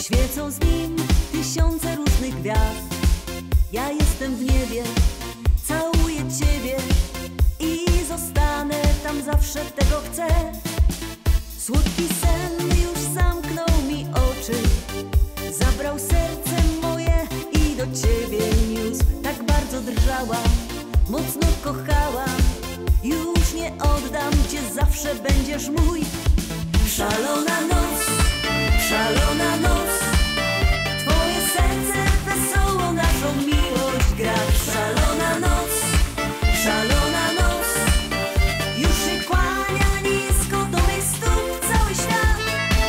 Świecą z nim tysiące różnych gwiazd. Ja jestem w niebie, całuję Ciebie i zostanę tam zawsze, tego chcę. Słodki sen już zamknął mi oczy, zabrał serce moje i do Ciebie niósł. Tak bardzo drżałam, mocno kochałam, już nie oddam Cię, zawsze będziesz mój. Szalona noc, szalona noc, Twoje serce wesoło naszą miłość gra. Szalona noc, szalona noc, już się kłania nisko do mych stóp cały świat.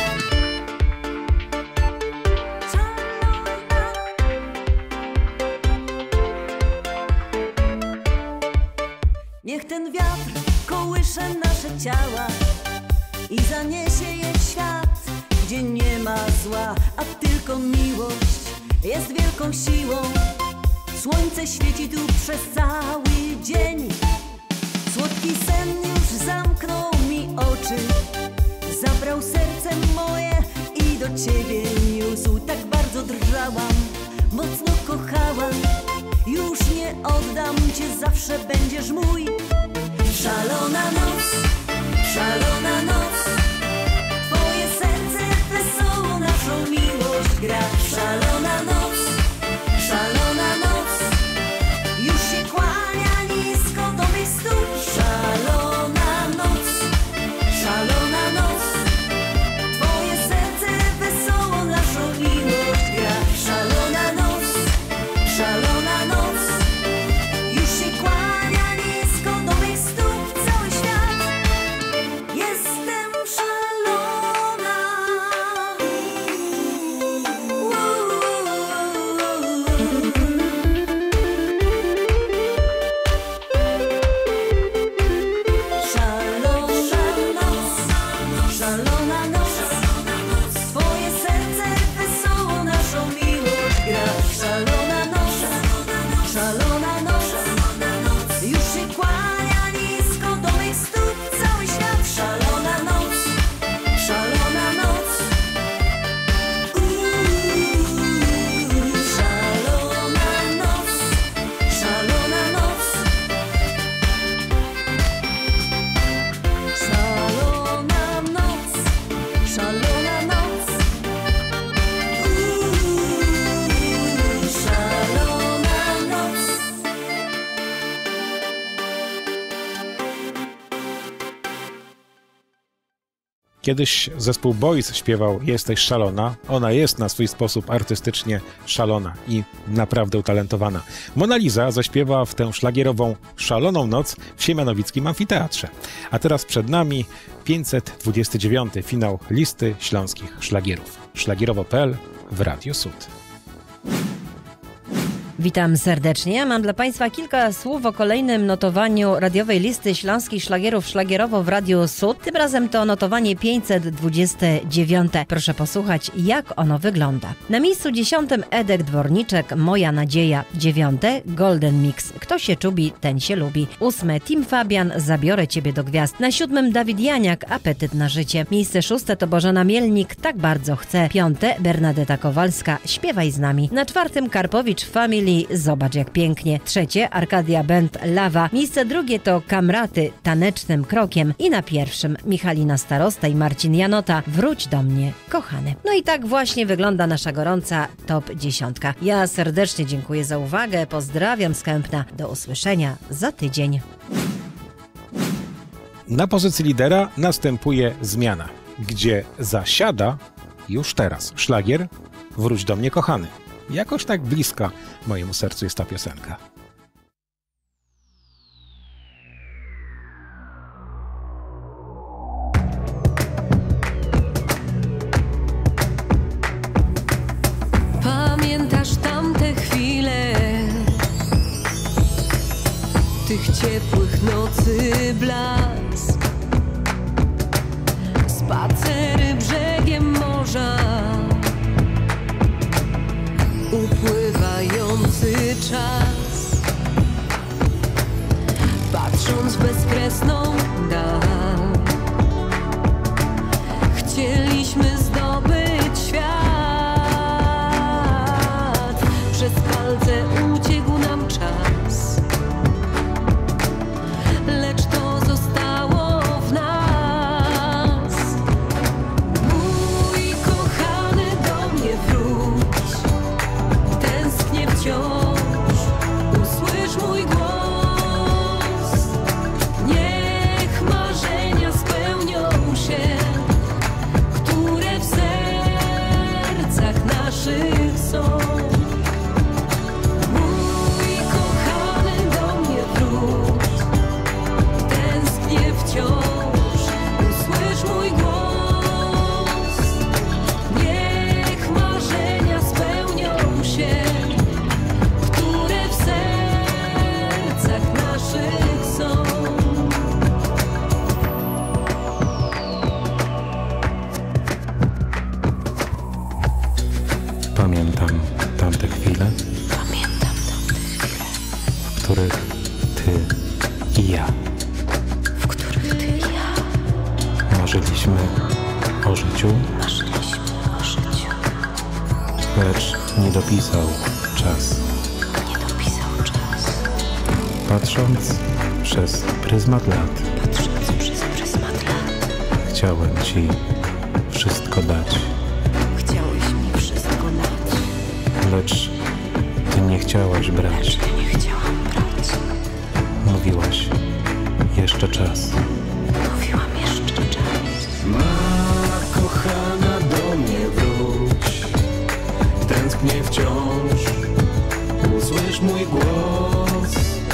Szalona. Niech ten wiatr kołysze nasze ciała i zaniesie je w świat, gdzie nie ma zła, a tylko miłość jest wielką siłą. Słońce świeci tu przez cały dzień. Słodki sen już zamknął mi oczy, zabrał serce moje i do Ciebie niósł. Tak bardzo drżałam, mocno kochałam, już nie oddam Cię, zawsze będziesz mój. Szalona noc, szalona noc, Twoje serce wesoło naszą miłość gra. Szalona noc, szalona noc, już się kłania nisko do mych stóp. Szalona noc, szalona noc, Twoje serce wesoło naszą miłość gra. Szalona noc, szalona noc, już się kłania nisko do mych stóp cały świat. Jestem szalona. Szalona noc, Twoje serce wesoło naszą miłość gra. Szalona noc, szalona noc, już się kłania nisko do mych stóp cały świat. Szalona noc, szalona noc, szalona noc, szalona noc, szalona noc, szalona noc, szalona noc. Kiedyś zespół Boys śpiewał Jesteś szalona. Ona jest na swój sposób artystycznie szalona i naprawdę utalentowana. Mona Lisa zaśpiewa w tę szlagierową Szaloną noc w Siemianowickim Amfiteatrze. A teraz przed nami 529. finał listy śląskich szlagierów. Szlagierowo.pl w Radiu Sud. Witam serdecznie. Mam dla Państwa kilka słów o kolejnym notowaniu radiowej listy śląskich szlagierów szlagierowo w Radiu Sud. Tym razem to notowanie 529. Proszę posłuchać, jak ono wygląda. Na miejscu 10. Edek Dworniczek, Moja nadzieja. 9. Golden Mix, Kto się czubi, ten się lubi. 8. Tim Fabian, Zabiorę ciebie do gwiazd. Na 7. Dawid Janiak, Apetyt na życie. Miejsce 6. to Bożena Mielnik, Tak bardzo chcę. 5. Bernadeta Kowalska, Śpiewaj z nami. Na 4. Karpowicz Family, Zobacz jak pięknie. 3. Arkadia Band, Lawa. Miejsce 2. to Kamraty, Tanecznym krokiem. I na 1. Michalina Starosta i Marcin Janota, Wróć do mnie, kochany. No i tak właśnie wygląda nasza gorąca top 10. Ja serdecznie dziękuję za uwagę, pozdrawiam z Kępna. Do usłyszenia za tydzień. Na pozycji lidera następuje zmiana, gdzie zasiada już teraz szlagier Wróć do mnie, kochany. Jakoś tak bliska mojemu sercu jest ta piosenka. Pamiętasz tamte chwile, tych ciepłych nocy blask, spacery brzegiem morza, upływający czas, patrząc w bezkresną dal, chcieliśmy zdobyć świat. Pamiętam tamte chwile, w których ty i ja marzyliśmy o życiu, lecz nie dopisał czas. Patrząc przez pryzmat lat, chciałem ci wszystko dać. Chciałeś mi wszystko dać. Lecz ty nie chciałaś brać. Nie chciałam brać. Mówiłaś, jeszcze czas. Mówiłam jeszcze czas. Ma kochana, do mnie wróć. Tęsknię wciąż. Usłysz mój głos.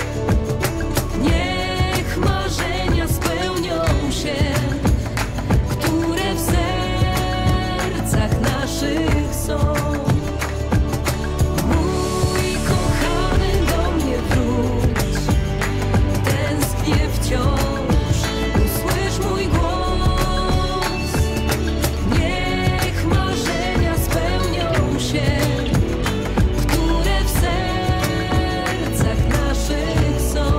Niech marzenia spełnią się, które w sercach naszych są. Mój kochany, do mnie wróć. Tęsknię wciąż. Usłysz mój głos. Niech marzenia spełnią się, które w sercach naszych są.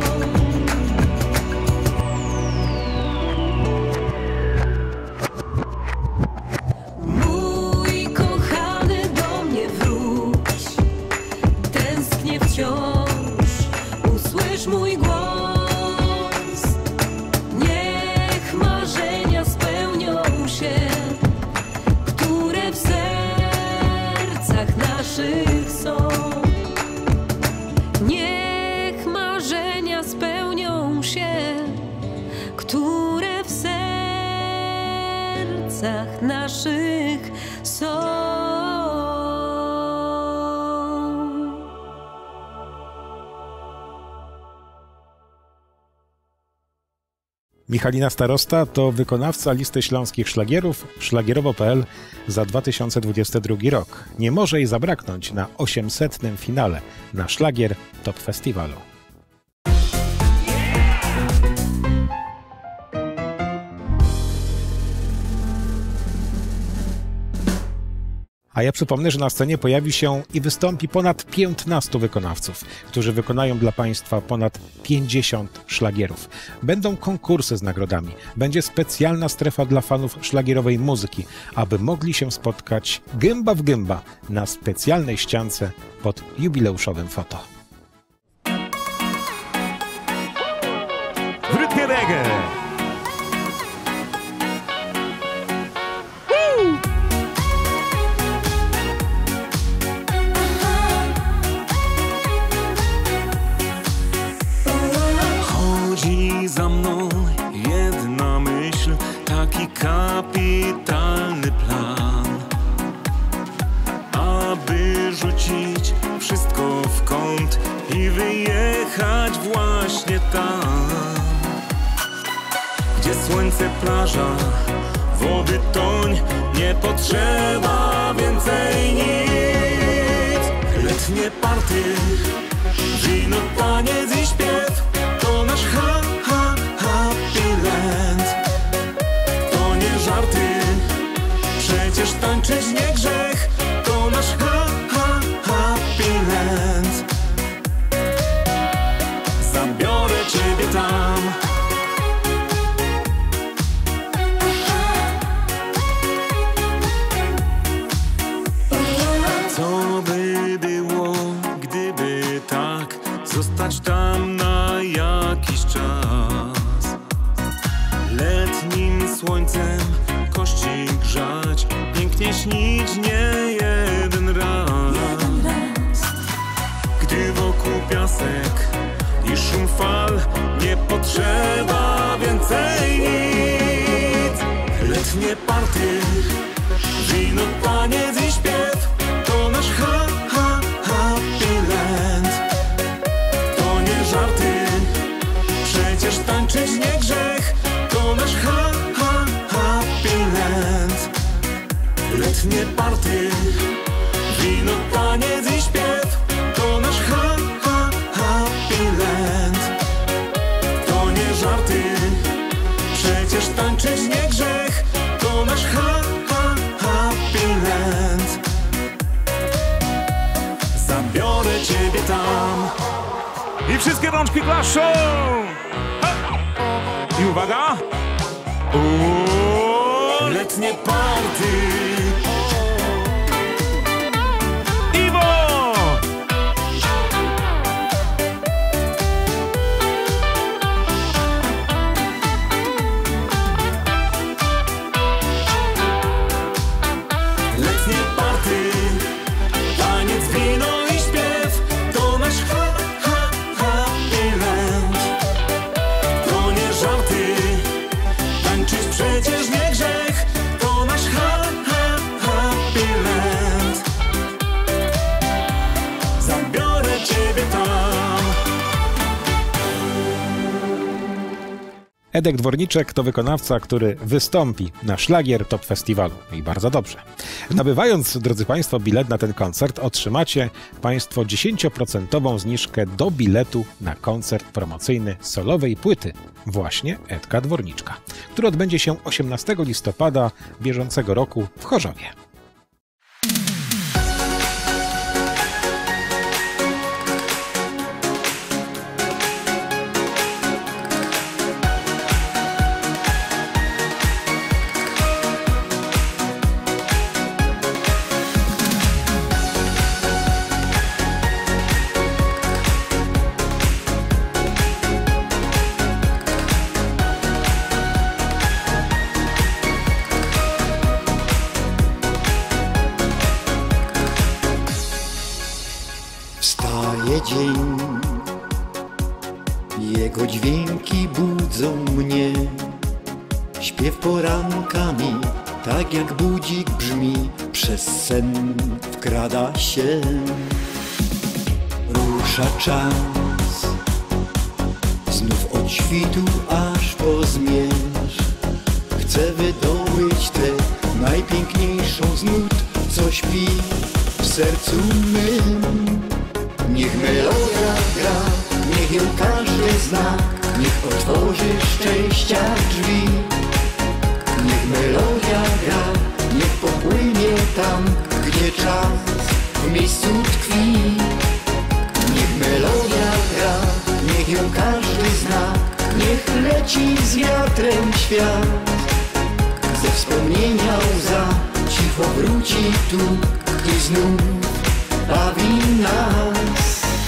Mój kochany, do mnie wróć. Tęsknię wciąż. Usłysz mój głos. Niech marzenia spełnią się, które w sercach naszych są. Niech marzenia spełnią się, które w sercach naszych są. Michalina Starosta to wykonawca listy śląskich szlagierów szlagierowo.pl za 2022 rok. Nie może jej zabraknąć na 800. finale na Szlagier Top Festiwalu. A ja przypomnę, że na scenie pojawi się i wystąpi ponad 15 wykonawców, którzy wykonają dla Państwa ponad 50 szlagierów. Będą konkursy z nagrodami, będzie specjalna strefa dla fanów szlagierowej muzyki, aby mogli się spotkać gęba w gęba na specjalnej ściance pod jubileuszowym foto. W rytmie reggae. Chodzi za mną jedna myśl, taki kapitalny plan, aby rzucić wszystko w kąt i wyjechać właśnie tam, gdzie słońce, plaża, wody toń, nie potrzeba więcej nic. Letnie party, wino, taniec i śpiew, to nasz happy land. To nie żarty, przecież tańczyć nie grzech, to nasz happy land. Zabiorę ciebie tam. Co by było, gdyby tak zostać tam na jakiś czas? Letnim słońcem kości grzać, pięknie śnić nie jeden raz. Gdy wokół piasek i szum fal, nie potrzeba więcej nic. Letnie party, wino, taniec i śpiew, to nasz happy land. To nie żarty, przecież tańczyć nie grzech, to nasz happy land. Letnie party, wino, taniec i śpiew, to nasz happy land. To nie żarty, przecież tańczyć nie grzech, to nasz happy land. wszystkie rączki klaszczą! I uwaga! Letnie party! Iwo! Letnie party, taniec, wino i śpiew, to nasz happy land. To nie żarty, tańczyć przecież nie grzech, to nasz happy land. Zabiorę ciebie tam. Edek Dworniczek to wykonawca, który wystąpi na Szlagier Top Festiwalu. I bardzo dobrze. Nabywając, drodzy Państwo, bilet na ten koncert, otrzymacie Państwo 10% zniżkę do biletu na koncert promocyjny solowej płyty właśnie Edka Dworniczka, który odbędzie się 18 listopada bieżącego roku w Chorzowie. Wstaje dzień, jego dźwięki budzą mnie. Śpiew porankami, tak jak budzik brzmi, przez sen wkrada się. Rusza czas, znów od świtu aż po zmierzch. Chcę wydobyć tę najpiękniejszą z nut, co śpi w sercu mym. Niech melodia gra, niech ją każdy zna, niech otworzy szczęścia drzwi. Niech melodia gra, niech popłynie tam, gdzie czas w miejscu tkwi. Niech melodia gra, niech ją każdy zna, niech leci z wiatrem świat. Ze wspomnienia łza cicho wróci tu i znów bawi nas.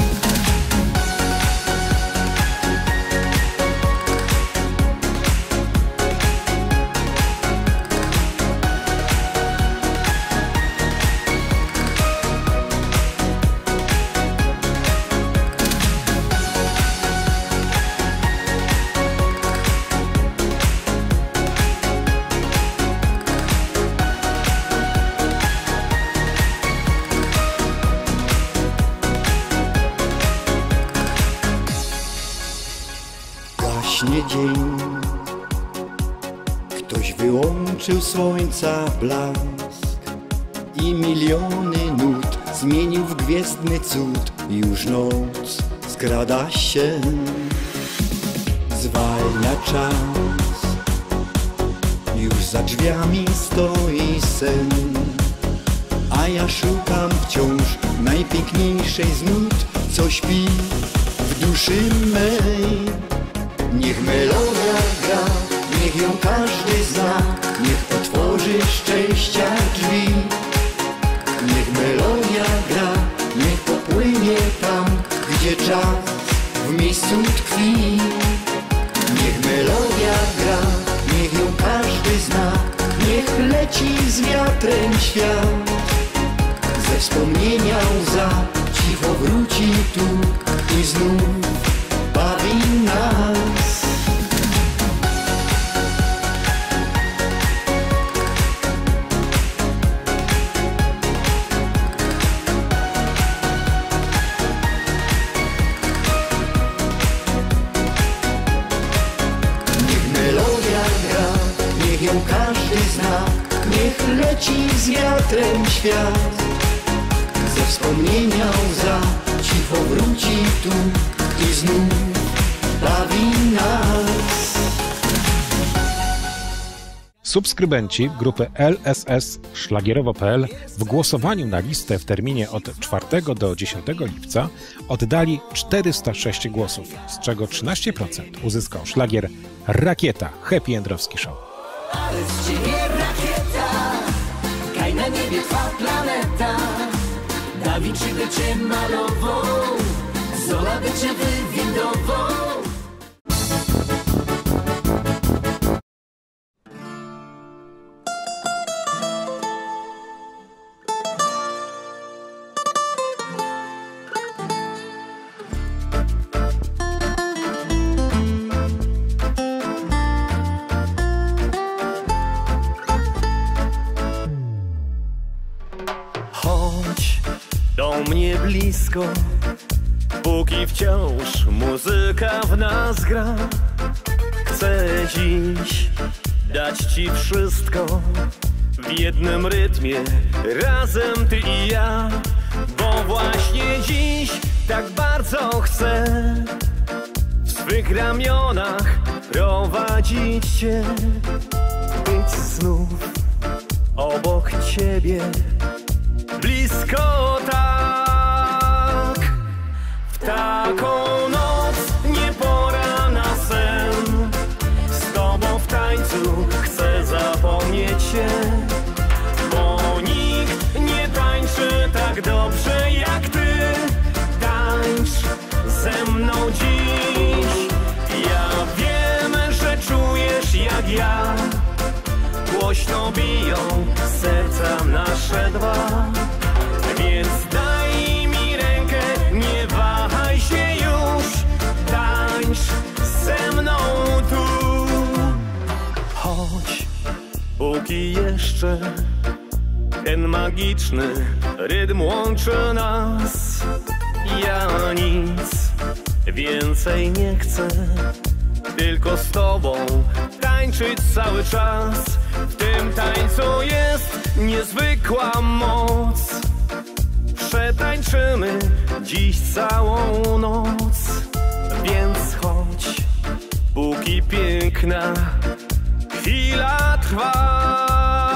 Gaśnie dzień, ktoś wyłączył słońca blask i miliony nut zmienił w gwiezdny cud. Już noc skrada się, zwalnia czas, już za drzwiami stoi sen, a ja szukam wciąż najpiękniejszej z nut, co śpi w duszy mej. Niech melodia gra, niech ją każdy zna, niech otworzy szczęścia drzwi. Niech melodia gra, niech popłynie tam, gdzie czas w miejscu tkwi. Niech melodia gra, niech ją każdy zna, niech leci z wiatrem świat. Ze wspomnienia łza cicho wróci tu i znów bawi nas. Niech melodia gra, niech ją każdy zna, niech leci z wiatrem świat. Ze wspomnienia łza cicho wróci tu i znów bawi nas. Subskrybenci grupy LSS Szlagierowo.pl w głosowaniu na listę w terminie od 4 do 10 lipca oddali 406 głosów, z czego 13% uzyskał szlagier Rakieta Happy Jędrowski Show. Ale z ciebie rakieta, kaj na niebie twa planeta. Dawid czy by cię malował, Zola by cię wywindował. Do mnie blisko, póki wciąż muzyka w nas gra. Chcę dziś dać ci wszystko w jednym rytmie, razem ty i ja. Bo właśnie dziś tak bardzo chcę w swych ramionach prowadzić cię, być znów obok ciebie. Blisko tak, w taką noc nie pora na sen. Z tobą w tańcu chcę zapomnieć się, bo nikt nie tańczy tak dobrze jak ty. Tańcz ze mną dziś. Ja wiem, że czujesz jak ja. Głośno biją serca nasze dwa. Więc daj mi rękę, nie wahaj się już. Tańcz ze mną tu. Chodź, póki jeszcze ten magiczny rytm łączy nas. Ja nic więcej nie chcę, tylko z tobą tańczyć cały czas. W tym tańcu jest niezwykła moc. Przetańczymy dziś całą noc. Więc chodź, póki piękna chwila trwa.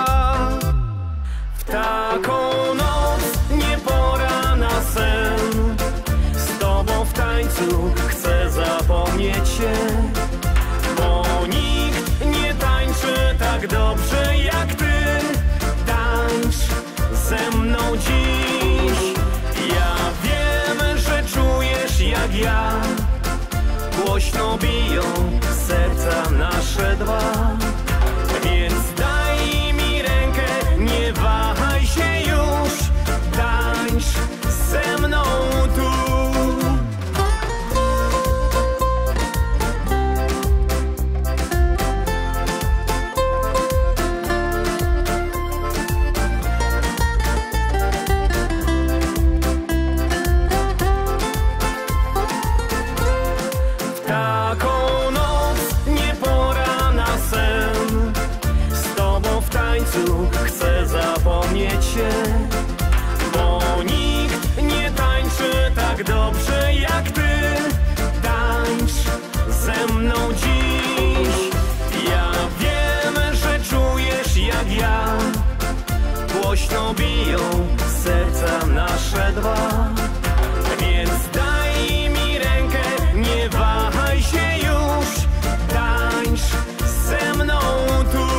W taką noc nie pora na sen. Z tobą w tańcu chcę zapomnieć się, bo nikt nie tańczy tak dobrze jak ty. Tańcz ze mną dziś. Ja wiem, że czujesz jak ja. Głośno biją serca nasze dwa. Więc daj mi rękę, nie wahaj się już. Tańcz ze mną tu. Chcę zapomnieć się, bo nikt nie tańczy tak dobrze jak ty. Tańcz ze mną dziś. Ja wiem, że czujesz jak ja. Głośno biją serca nasze dwa. Więc daj mi rękę, nie wahaj się już. Tańcz ze mną tu.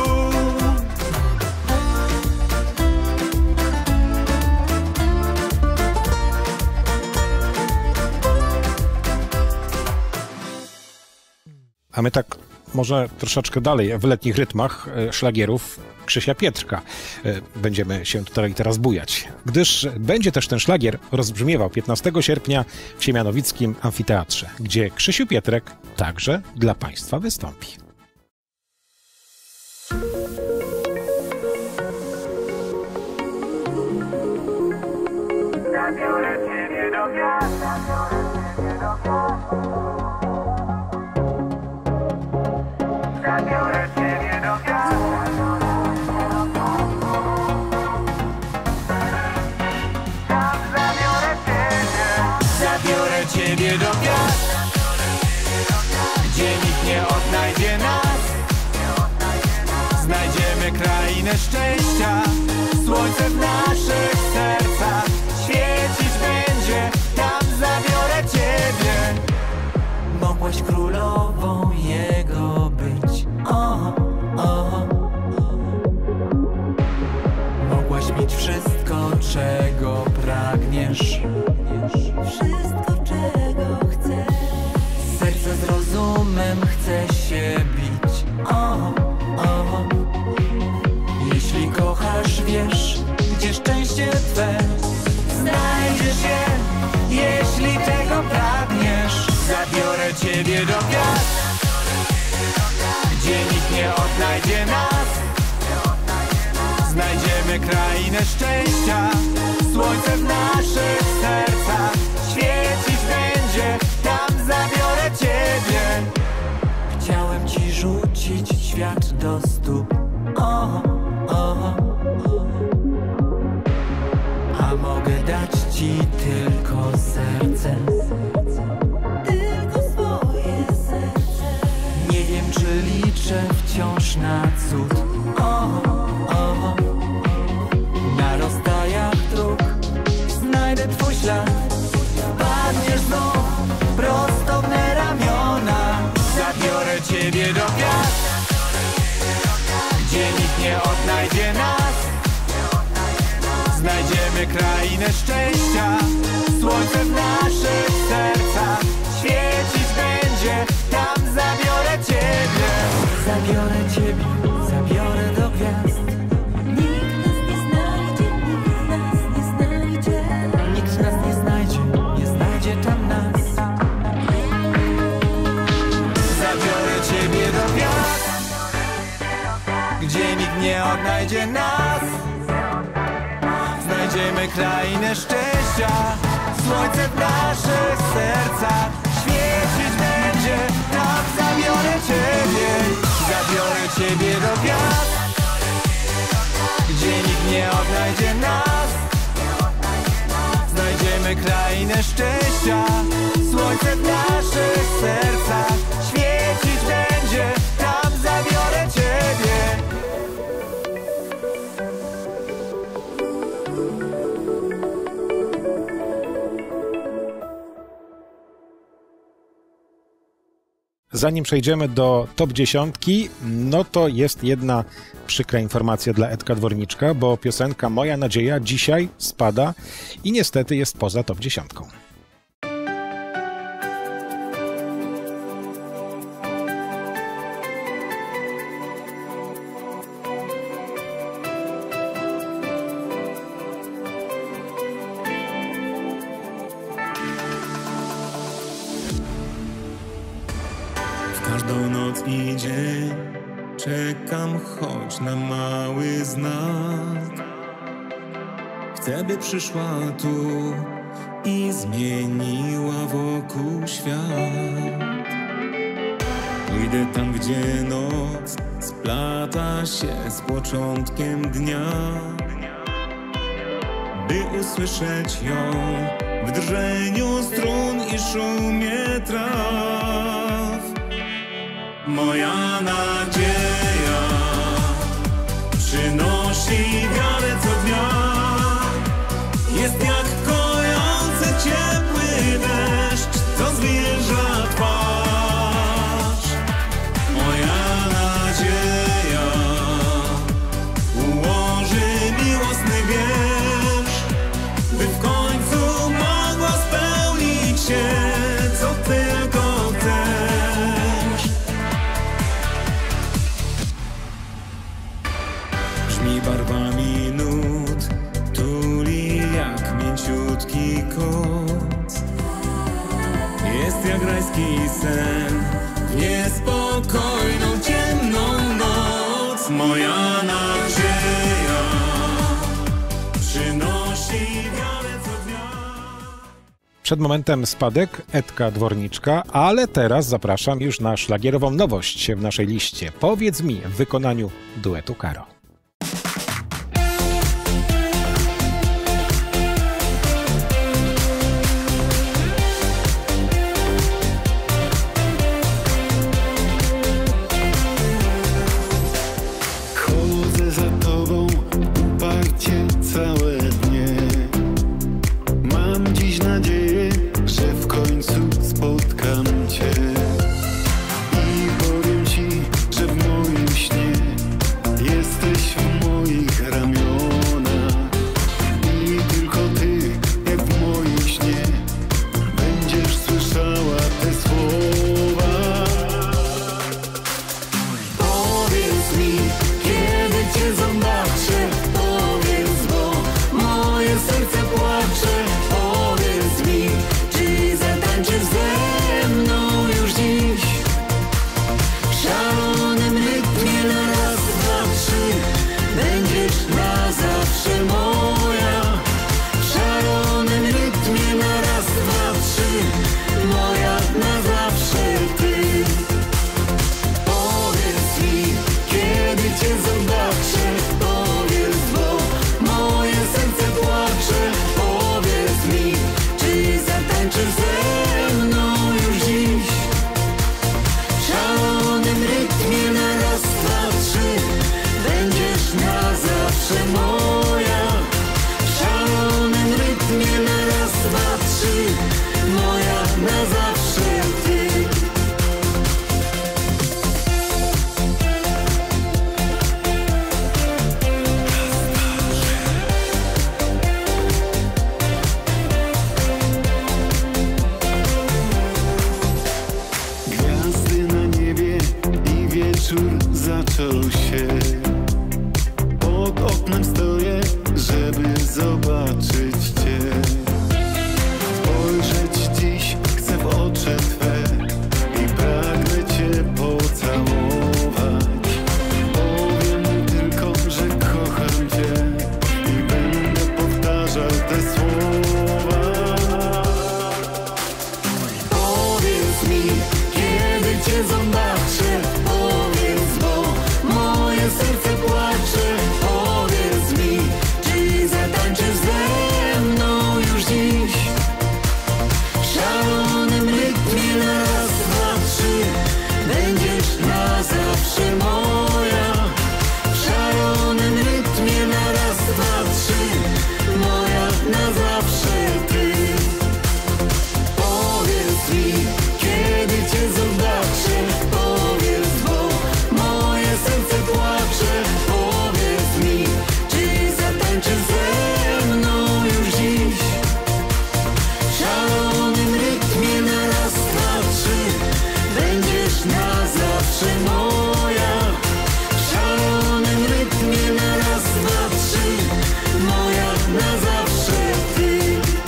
A my tak może troszeczkę dalej w letnich rytmach szlagierów Krzysia Pietrka będziemy się tutaj teraz bujać, gdyż będzie też ten szlagier rozbrzmiewał 15 sierpnia w Siemianowickim Amfiteatrze, gdzie Krzysiu Pietrek także dla Państwa wystąpi. Zabiorę ciebie do gwiazd, zabiorę ciebie do gwiazd. Zabiorę ciebie do gwiazd, gdzie nikt nie odnajdzie nas. Znajdzie krainę szczęścia. Słońce w naszych sercach świecić będzie, tam zabiorę ciebie. Mogłaś królową jego być, Mogłaś mieć wszystko, czego pragniesz, Wszystko, czego chcę. serce z rozumem chce się bić, Jeśli kochasz, wiesz, gdzie szczęście twe. Znajdziesz je, jeśli tego pragniesz. Zabiorę ciebie do gwiazd, gdzie nikt nie odnajdzie nas. Znajdziemy krainę szczęścia. Słońce w naszych sercach świecić będzie, tam zabiorę ciebie. Chciałem ci rzucić świat do stóp, a mogę dać ci tylko serce. Tylko swoje serce. Nie wiem, czy liczę wciąż na cud, na rozstajach dróg znajdę twój ślad. Wpadniesz znów prosto w me ramiona. Zabiorę ciebie do gwiazd, gdzie nikt nie odnajdzie nas. Znajdziemy krainę szczęścia. Słońce w naszych sercach świecić będzie, tam zabiorę ciebie. Zabiorę ciebie, zabiorę do gwiazd. Nikt nas nie znajdzie, nikt nas nie znajdzie. Nikt nas nie znajdzie, nie znajdzie tam nas. Zabiorę ciebie do gwiazd, gdzie nikt nie odnajdzie nas. Znajdziemy krainę szczęścia. Słońce w naszych sercach świecić będzie, tam zabiorę ciebie. Zabiorę ciebie do gwiazd, gdzie nikt nie odnajdzie nas. Znajdziemy krainę szczęścia. Słońce w naszych sercach świecić będzie, tam zabiorę ciebie. Zanim przejdziemy do top 10, no to jest jedna przykra informacja dla Edka Dworniczka, bo piosenka Moja Nadzieja dzisiaj spada i niestety jest poza top 10. Każdą noc i dzień czekam choć na mały znak. Chcę, by przyszła tu i zmieniła wokół świat. Pójdę tam, gdzie noc splata się z początkiem dnia, by usłyszeć ją w drżeniu strun i szumie traw. Moja nadzieja przynosi wiarę co dnia. Jest jak kojący ciepły deszcz, co zwilża twarz. Moja nadzieja ułoży miłosny wiersz, by w końcu mogła spełnić się, co tylko chcesz. Brzmi barwami nut, tuli jak mięciutki kot. Jest jak rajski sen w niespokojną, ciemną noc. Moja nadzieja przynosi wiarę co dnia. Przed momentem spadek Edka Dworniczka, ale teraz zapraszam już na szlagierową nowość w naszej liście. Powiedz mi w wykonaniu duetu Karo. Chodzę za tobą całe dnie. Mam dziś nadzieję, że w końcu spotkam cię i powiem ci, że w moim śnie jesteś w moich ramionach i tylko ty, jak w moim śnie, będziesz słyszała te słowa. Powiedz mi, kiedy cię zobaczę, powiedz, bo moje serce płacze. Powiedz mi, czy zatańczysz ze mną już dziś w szalonym rytmie na raz, dwa, trzy. Będziesz na zawsze moja w szalonym rytmie na raz, dwa, trzy. Moja na zawsze ty. Powiedz mi, kiedy cię zobaczę, powiedz, bo moje serce płacze. Powiedz mi, czy zatańczysz ze mną już dziś w szalonym rytmie na raz, dwa, trzy. Będziesz na zawsze moja w szalonym rytmie na raz, dwa, trzy. Moja na zawsze ty. Gwiazdy na niebie i wieczór zaczął się. Pod oknem stoję, żeby zobaczyć cię. Spojrzeć dziś chcę w oczy twe i pragnę cię pocałować. Powiem tylko, że kocham cię i będę powtarzał te słowa. Powiedz mi, kiedy cię zobaczę, powiedz, bo moje serce płacze. Powiedz mi, czy zatańczysz ze mną już dziś w szalonym rytmie na raz, dwa, trzy. Będziesz na zawsze moja w szalonym rytmie na raz, dwa, trzy. Moja na zawsze ty. Powiedz mi, kiedy cię zobaczę, powiedz, bo moje serce płacze. Powiedz mi, czy zatańczysz ze mną już dziś w szalonym rytmie na raz, dwa, trzy. Będziesz na zawsze moja w szalonym rytmie na raz, dwa, trzy. Moja na zawsze ty.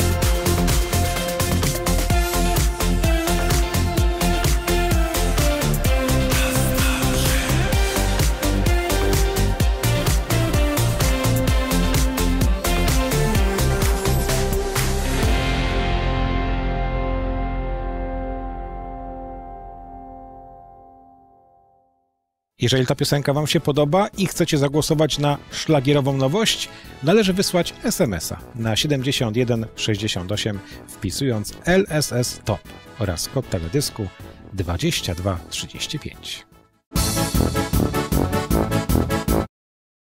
Jeżeli ta piosenka wam się podoba i chcecie zagłosować na szlagierową nowość, należy wysłać SMS-a na 7168, wpisując LSS Top oraz kod teledysku 2235.